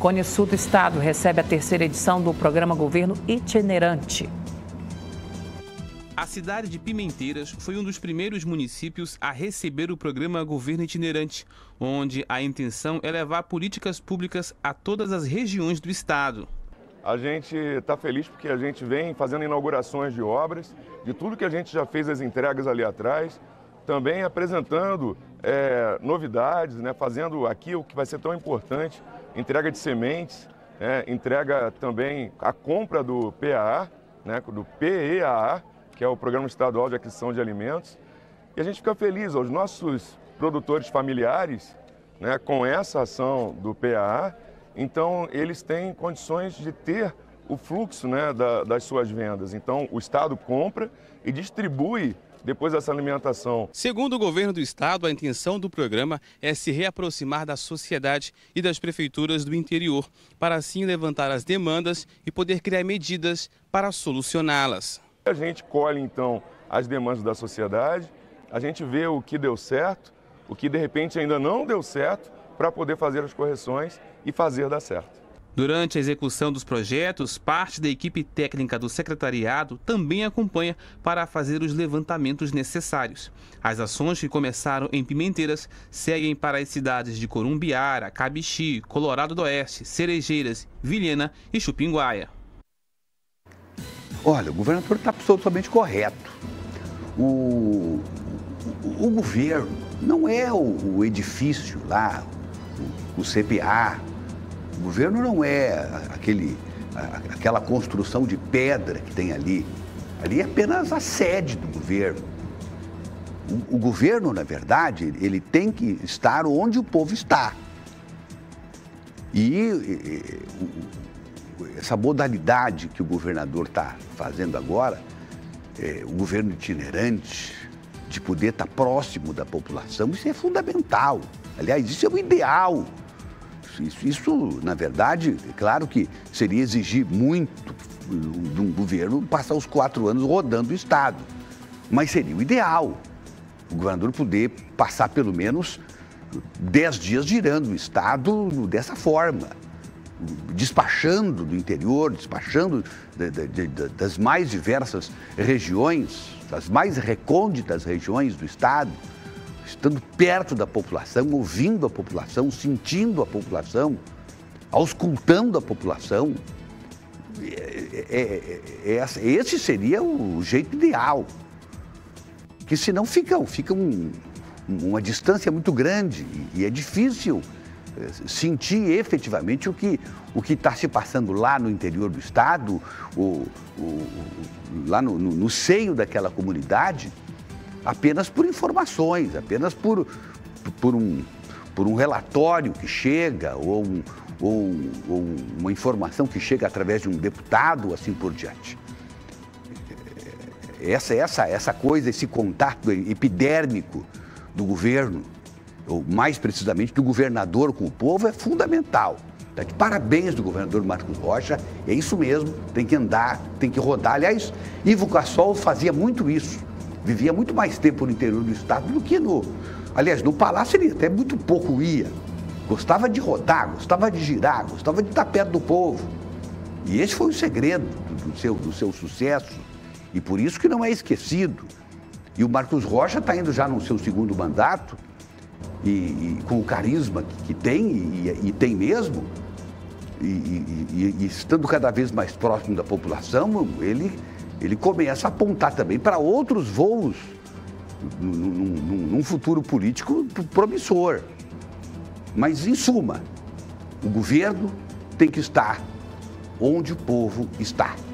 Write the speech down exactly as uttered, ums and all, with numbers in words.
Cone Sul do Estado recebe a terceira edição do programa Governo Itinerante. A cidade de Pimenteiras foi um dos primeiros municípios a receber o programa Governo Itinerante, onde a intenção é levar políticas públicas a todas as regiões do estado. A gente está feliz porque a gente vem fazendo inaugurações de obras, de tudo que a gente já fez as entregas ali atrás, também apresentando é, novidades, né, fazendo aqui o que vai ser tão importante, entrega de sementes, é, entrega também a compra do P A A, né, do P E A A, que é o Programa Estadual de Aquisição de Alimentos. E a gente fica feliz, aos nossos produtores familiares, né, com essa ação do P A A, então eles têm condições de ter o fluxo, né, da, das suas vendas. Então o Estado compra e distribui depois dessa alimentação. Segundo o governo do estado, a intenção do programa é se reaproximar da sociedade e das prefeituras do interior, para assim levantar as demandas e poder criar medidas para solucioná-las. A gente colhe, então, as demandas da sociedade, a gente vê o que deu certo, o que de repente ainda não deu certo, para poder fazer as correções e fazer dar certo. Durante a execução dos projetos, parte da equipe técnica do secretariado também acompanha para fazer os levantamentos necessários. As ações que começaram em Pimenteiras seguem para as cidades de Corumbiara, Cabixi, Colorado do Oeste, Cerejeiras, Vilhena e Chupinguaia. Olha, o governador está absolutamente correto. O, o, o governo não é o, o edifício lá, o, o C P A. O governo não é aquele, aquela construção de pedra que tem ali. Ali é apenas a sede do governo. O, o governo, na verdade, ele tem que estar onde o povo está. E, e essa modalidade que o governador está fazendo agora, é, o governo itinerante, de poder estar próximo da população, isso é fundamental. Aliás, isso é o ideal. Isso, isso, na verdade, é claro que seria exigir muito de um governo passar os quatro anos rodando o Estado. Mas seria o ideal, o governador poder passar pelo menos dez dias girando o Estado dessa forma, despachando do interior, despachando de, de, de, das mais diversas regiões, das mais recônditas regiões do Estado, estando perto da população, ouvindo a população, sentindo a população, auscultando a população. É, é, é, é, esse seria o jeito ideal. Que senão fica, fica um, uma distância muito grande e é difícil sentir efetivamente o que o que está se passando lá no interior do estado, o, o, lá no, no, no seio daquela comunidade, apenas por informações, apenas por, por, um, por um relatório que chega ou, um, ou, ou uma informação que chega através de um deputado, assim por diante. Essa, essa, essa coisa, esse contato epidérmico do governo, ou mais precisamente do governador com o povo, é fundamental. Tá de parabéns do governador Marcos Rocha, é isso mesmo, tem que andar, tem que rodar. Aliás, Ivo Cassol fazia muito isso, vivia muito mais tempo no interior do estado do que no... Aliás, no palácio ele até muito pouco ia, gostava de rodar, gostava de girar, gostava de estar perto do povo. E esse foi o segredo do seu, do seu sucesso, e por isso que não é esquecido. E o Marcos Rocha está indo já no seu segundo mandato, E, e com o carisma que, que tem, e, e tem mesmo, e, e, e estando cada vez mais próximo da população, ele, ele começa a apontar também para outros voos num, num, num futuro político promissor. Mas, em suma, o governo tem que estar onde o povo está.